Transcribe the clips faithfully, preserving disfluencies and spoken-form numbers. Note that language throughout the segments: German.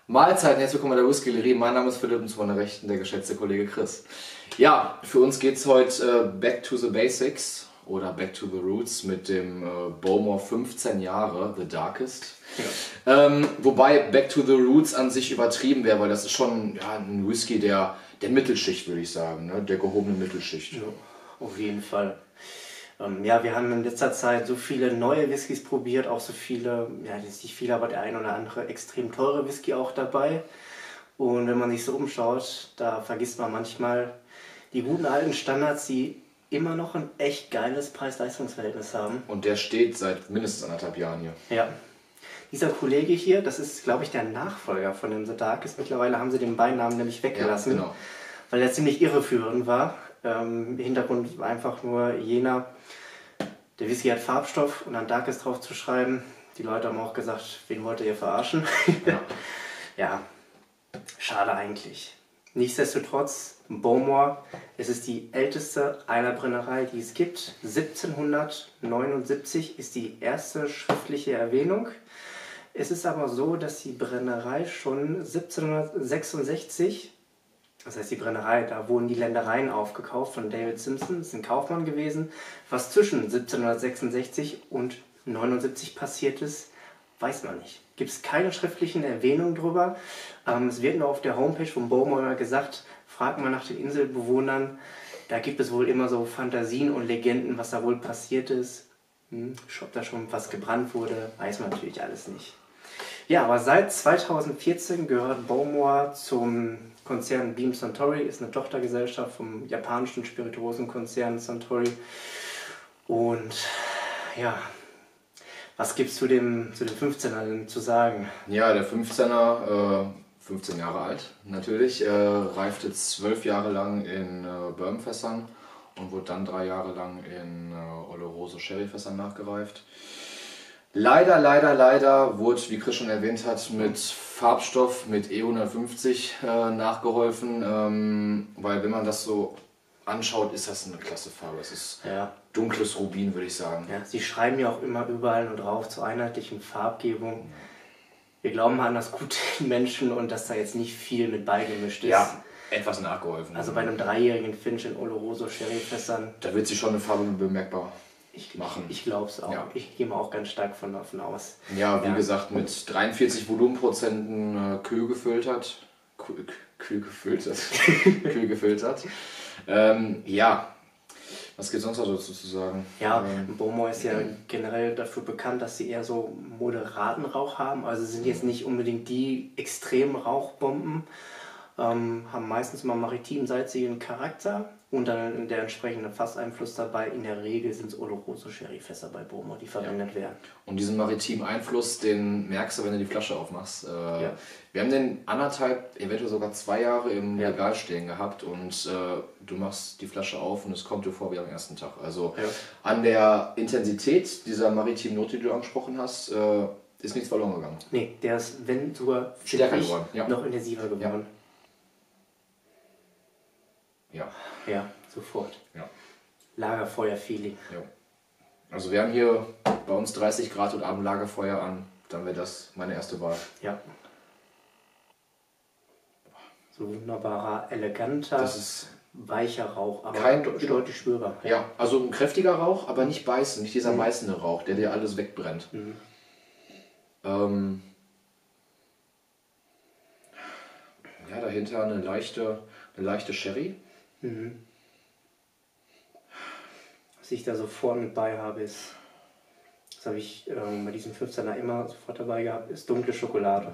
Mahlzeit, herzlich willkommen bei der Whiskillerie. Mein Name ist Philipp und zu meiner Rechten der geschätzte Kollege Chris. Ja, für uns geht es heute äh, Back to the Basics oder Back to the Roots mit dem äh, Bowmore fünfzehn Jahre, The Darkest. Ja. Ähm, wobei Back to the Roots an sich übertrieben wäre, weil das ist schon ja, ein Whisky der, der Mittelschicht, würde ich sagen, ne? Der gehobenen Mittelschicht. Ja, auf jeden Fall. Ähm, ja, wir haben in letzter Zeit so viele neue Whiskys probiert, auch so viele, ja, nicht viele, aber der ein oder andere extrem teure Whisky auch dabei. Und wenn man sich so umschaut, da vergisst man manchmal die guten alten Standards, die immer noch ein echt geiles Preis-Leistungs-Verhältnis haben. Und der steht seit mindestens anderthalb Jahren hier. Ja. Dieser Kollege hier, das ist, glaube ich, der Nachfolger von dem The Darkest. Mittlerweile haben sie den Beinamen nämlich weggelassen, ja, genau, weil er ziemlich irreführend war. Ähm, Im Hintergrund war einfach nur jener, der Whisky hat Farbstoff und dann Darkest drauf zu schreiben. Die Leute haben auch gesagt, wen wollt ihr verarschen? Ja. Ja, schade eigentlich. Nichtsdestotrotz, Bowmore, es ist die älteste Eilerbrennerei, die es gibt. siebzehnhundertneunundsiebzig ist die erste schriftliche Erwähnung. Es ist aber so, dass die Brennerei schon siebzehnhundertsechsundsechzig, das heißt die Brennerei, da wurden die Ländereien aufgekauft von David Simpson, das ist ein Kaufmann gewesen. Was zwischen siebzehnhundertsechsundsechzig und neunundsiebzig passiert ist, weiß man nicht. Gibt es keine schriftlichen Erwähnungen drüber. Ähm, es wird nur auf der Homepage von Bowmore gesagt, fragt mal nach den Inselbewohnern. Da gibt es wohl immer so Fantasien und Legenden, was da wohl passiert ist. Hm, ob da schon was gebrannt wurde, weiß man natürlich alles nicht. Ja, aber seit zweitausendvierzehn gehört Bowmore zum Konzern Beam Suntory, ist eine Tochtergesellschaft vom japanischen Spirituosenkonzern Suntory. Und ja, was gibt es zu dem, zu dem fünfzehner denn zu sagen? Ja, der fünfzehner, äh, fünfzehn Jahre alt natürlich, äh, reifte zwölf Jahre lang in äh, Bourbonfässern und wurde dann drei Jahre lang in äh, Oloroso Sherryfässern nachgereift. Leider, leider, leider wurde, wie Chris schon erwähnt hat, mit Farbstoff, mit E hundertfünfzig äh, nachgeholfen, ähm, weil wenn man das so anschaut, ist das eine klasse Farbe. Es ist ja. dunkles Rubin, würde ich sagen. Ja, sie schreiben ja auch immer überall nur drauf zur einheitlichen Farbgebung. Wir glauben an das Gute in Menschen und dass da jetzt nicht viel mit beigemischt ist. Ja, etwas nachgeholfen. Also bei einem dreijährigen Finch in Oloroso Sherryfässern. Da wird sich schon eine Farbe bemerkbar ich, machen. Ich, ich glaube es auch. Ja. Ich gehe mal auch ganz stark von davon aus. Ja, wie ja. gesagt, mit dreiundvierzig Volumenprozenten äh, kühl gefiltert. Kühl, kühl gefiltert. kühl gefiltert. Ähm, ja. Was gibt es sonst noch dazu zu sagen? Ja, ähm, Bowmore ist ja generell dafür bekannt, dass sie eher so moderaten Rauch haben. Also sind jetzt nicht unbedingt die extremen Rauchbomben, ähm, haben meistens immer maritim-salzigen Charakter und dann der entsprechende Fasseinfluss dabei. In der Regel sind es Oloroso Sherryfässer bei Bowmore, die verwendet ja. werden. Und diesen maritimen Einfluss, den merkst du, wenn du die Flasche aufmachst. Äh, ja. Wir haben den anderthalb, eventuell sogar zwei Jahre im ja. Regal stehen gehabt und äh, du machst die Flasche auf und es kommt dir vor wie am ersten Tag. Also ja. an der Intensität dieser maritimen Note, die du angesprochen hast, äh, ist nichts verloren gegangen. Nee, der ist, wenn sogar stärker geworden. Ja. Noch intensiver geworden. Ja. Ja, sofort. Ja. Lagerfeuer-Feeling. Ja. Also wir haben hier bei uns dreißig Grad und abend Lagerfeuer an, dann wäre das meine erste Wahl. Ja. So wunderbarer, eleganter, das ist weicher Rauch, aber kein, deutlich spürbar. Ja. ja, also ein kräftiger Rauch, aber nicht beißen, nicht dieser mhm. beißende Rauch, der dir alles wegbrennt. Mhm. Ähm, ja, dahinter eine leichte, eine leichte Sherry. Mhm. Was ich da sofort mit bei habe, ist, das habe ich ähm, bei diesem fünfzehner immer sofort dabei gehabt, ist dunkle Schokolade.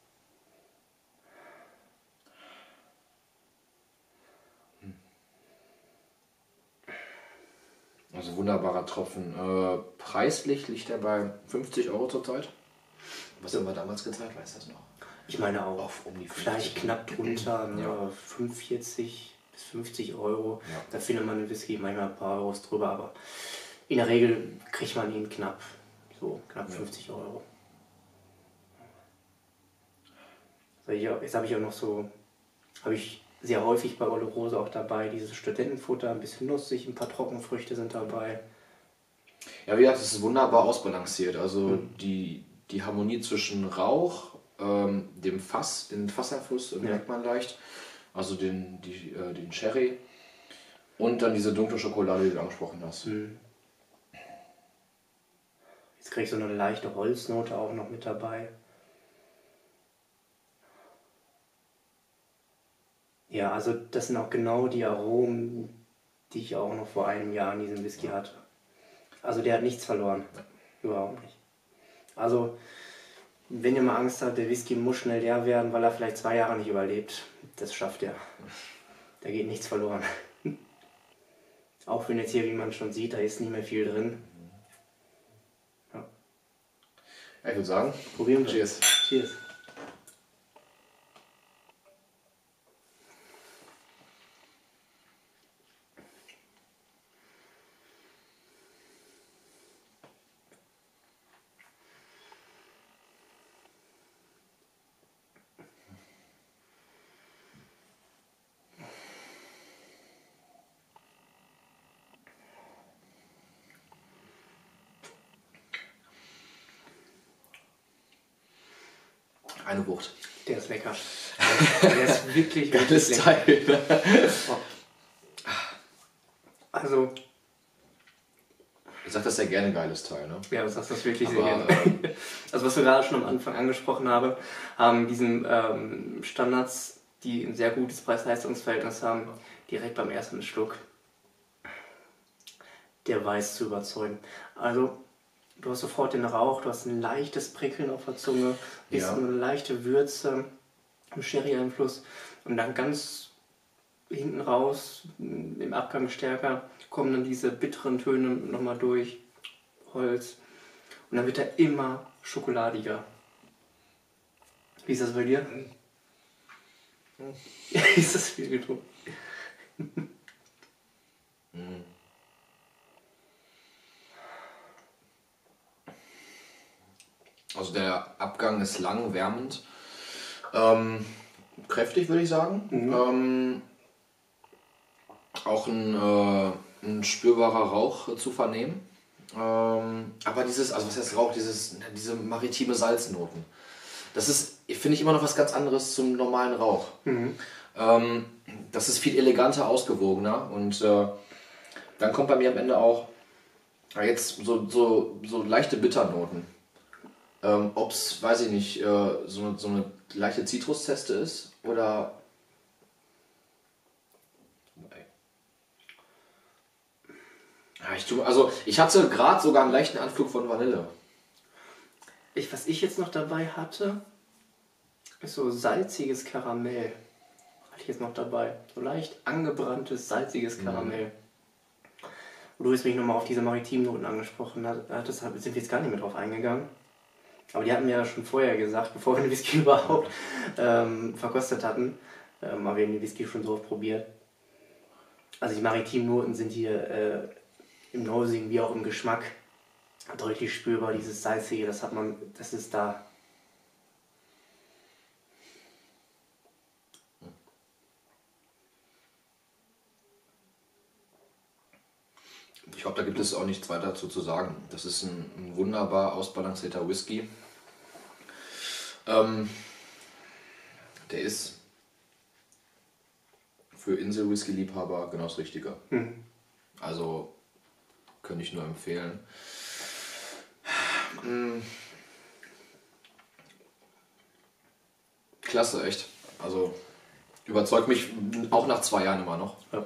Also wunderbarer Tropfen. Äh, preislich liegt er bei fünfzig Euro zurzeit. Was haben wir damals gezahlt, weißt du das noch? Ich meine auch. Auf um die vielleicht knapp drunter, ja. fünfundvierzig bis fünfzig Euro. Ja. Da findet man einen Whisky manchmal ein paar Euros drüber, aber in der Regel kriegt man ihn knapp, so knapp fünfzig Euro. Jetzt habe ich auch noch so, habe ich sehr häufig bei Oloroso auch dabei, dieses Studentenfutter, ein bisschen nussig, ein paar Trockenfrüchte sind dabei. Ja, wie gesagt, es ist wunderbar ausbalanciert. Also mhm. die, die Harmonie zwischen Rauch, ähm, dem Fass, den Fasseinfluss Ja. merkt man leicht. Also den, die, äh, den Sherry. Und dann diese dunkle Schokolade, die du angesprochen hast. Mhm. Jetzt kriegst du so eine leichte Holznote auch noch mit dabei. Ja, also das sind auch genau die Aromen, die ich auch noch vor einem Jahr in diesem Whisky hatte. Also der hat nichts verloren. Überhaupt nicht. Also, wenn ihr mal Angst habt, der Whisky muss schnell leer werden, weil er vielleicht zwei Jahre nicht überlebt, das schafft er. Da geht nichts verloren. Auch wenn jetzt hier, wie man schon sieht, da ist nicht mehr viel drin. Ja. Ja, ich würde sagen, Probieren wir. cheers. Cheers. Eine Wucht. Der ist lecker. Der ist wirklich, Geiles wirklich lecker. Teil. Also, Ich sag das ja gerne, geiles Teil, ne? ja, du sagst das wirklich sehr Aber, gerne. äh, Also was wir gerade schon am Anfang angesprochen haben, haben diesen ähm, Standards, die ein sehr gutes Preis-Leistungs-Verhältnis haben, direkt beim ersten Schluck, der weiß zu überzeugen. Also du hast sofort den Rauch, du hast ein leichtes Prickeln auf der Zunge, Ja. eine leichte Würze, einen Sherry-Einfluss und dann ganz hinten raus, im Abgang stärker, kommen dann diese bitteren Töne nochmal durch, Holz. Und dann wird er immer schokoladiger. Wie ist das bei dir? Ist das viel getrunken? Also der Abgang ist lang, wärmend. Ähm, kräftig, würde ich sagen. Mhm. Ähm, auch ein, äh, ein spürbarer Rauch zu vernehmen. Ähm, aber dieses, also was heißt Rauch, dieses, diese maritime Salznoten. Das ist, finde ich, immer noch was ganz anderes zum normalen Rauch. Mhm. Ähm, das ist viel eleganter, ausgewogener und äh, dann kommt bei mir am Ende auch ja, jetzt so, so, so leichte Bitternoten. Ähm, Ob es, weiß ich nicht, äh, so, eine, so eine leichte Zitrusteste ist oder. Ja, ich tu, also ich hatte gerade sogar einen leichten Anflug von Vanille. Ich, was ich jetzt noch dabei hatte, ist so salziges Karamell. Hatte ich jetzt noch dabei. So leicht angebranntes, salziges Karamell. Und du hast mich nochmal auf diese Maritimnoten angesprochen. Da, da das, sind wir jetzt gar nicht mehr drauf eingegangen. Aber die hatten wir ja schon vorher gesagt, bevor wir den Whisky überhaupt ähm, verkostet hatten. Ähm, aber wir haben den Whisky schon so oft probiert. Also die Maritimnoten sind hier äh, im Nosing wie auch im Geschmack deutlich spürbar. Dieses Salzige, das hat man, das ist da. Ich glaube, da gibt es auch nichts weiter dazu zu sagen. Das ist ein, ein wunderbar ausbalancierter Whisky. Ähm, der ist für Insel-Whisky-Liebhaber genau das Richtige. Mhm. Also könnte ich nur empfehlen. Mm. Klasse, echt. Also überzeugt mich auch nach zwei Jahren immer noch. Ja.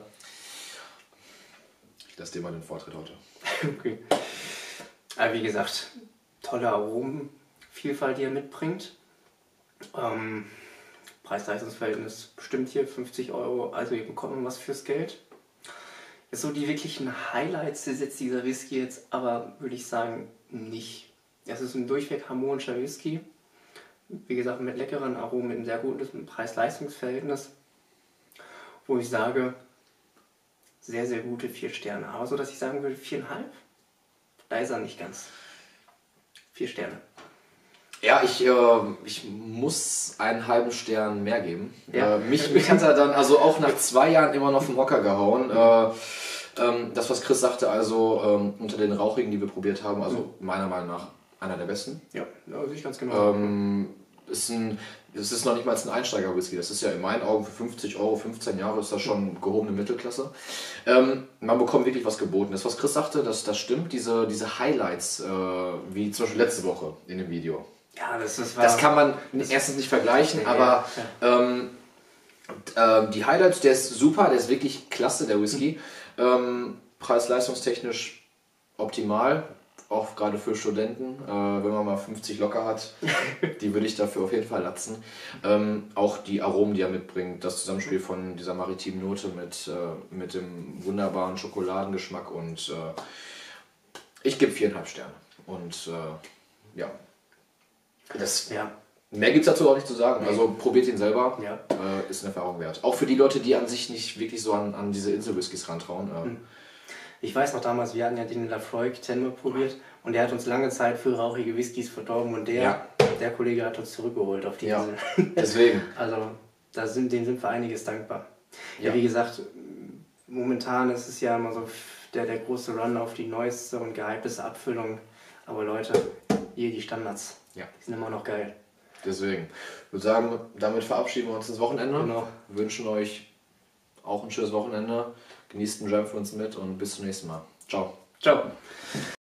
Ich lasse dir mal den Vortritt heute. Okay. Aber wie gesagt, tolle Aromenvielfalt, die er mitbringt. Ähm, Preis-Leistungs-Verhältnis bestimmt hier fünfzig Euro, also ihr bekommt was fürs Geld. Ist so die wirklichen Highlights ist jetzt dieser Whisky jetzt, aber würde ich sagen, nicht. Es ist ein durchweg harmonischer Whisky. Wie gesagt, mit leckeren Aromen, mit einem sehr guten Preis-Leistungs-Verhältnis, wo ich sage, sehr, sehr gute vier Sterne. Aber so, dass ich sagen würde, viereinhalb, da ist er nicht ganz. Vier Sterne. Ja, ich, äh, ich muss einen halben Stern mehr geben. Ja. Äh, mich, mich hat er dann also auch nach zwei Jahren immer noch vom Hocker gehauen. Äh, ähm, das, was Chris sagte, also ähm, unter den Rauchigen, die wir probiert haben, also meiner Meinung nach einer der besten. Ja, ja sehe ich ganz genau. Ähm, ist ein, das ist noch nicht mal ein Einsteiger-Whisky. Das ist ja in meinen Augen für fünfzig Euro, fünfzehn Jahre ist das schon gehobene Mittelklasse. Ähm, man bekommt wirklich was geboten. Das, was Chris sagte, das, das stimmt. Diese, diese Highlights, äh, wie zum Beispiel letzte Woche in dem Video. Ja, das, das war... Das kann man erstens nicht vergleichen, aber ähm, äh, die Highlights, der ist super, der ist wirklich klasse, der Whisky. Ähm, preis-leistungstechnisch optimal, auch gerade für Studenten. Äh, wenn man mal fünfzig locker hat, die würde ich dafür auf jeden Fall latzen. Ähm, auch die Aromen, die er mitbringt, das Zusammenspiel von dieser maritimen Note mit, äh, mit dem wunderbaren Schokoladengeschmack und äh, ich gebe viereinhalb Sterne. Und äh, ja, das... Ja. Mehr gibt es dazu auch nicht zu sagen. Also probiert ihn selber, ja. äh, ist eine Erfahrung wert. Auch für die Leute, die an sich nicht wirklich so an, an diese Insel-Whiskys rantrauen. Äh. Ich weiß noch damals, wir hatten ja den Lafroy Tenme probiert und der hat uns lange Zeit für rauchige Whiskys verdorben und der, Ja. der Kollege hat uns zurückgeholt auf die Ja, Insel. deswegen. Also da sind, denen sind wir einiges dankbar. Ja. Ja. Wie gesagt, momentan ist es ja immer so der, der große Run auf die neueste und gehypteste Abfüllung. Aber Leute, hier die Standards, Ja. die sind immer noch geil. Deswegen. Ich würde sagen, damit verabschieden wir uns ins Wochenende. Genau. Wir wünschen euch auch ein schönes Wochenende. Genießt den Jam für uns mit und bis zum nächsten Mal. Ciao. Ciao.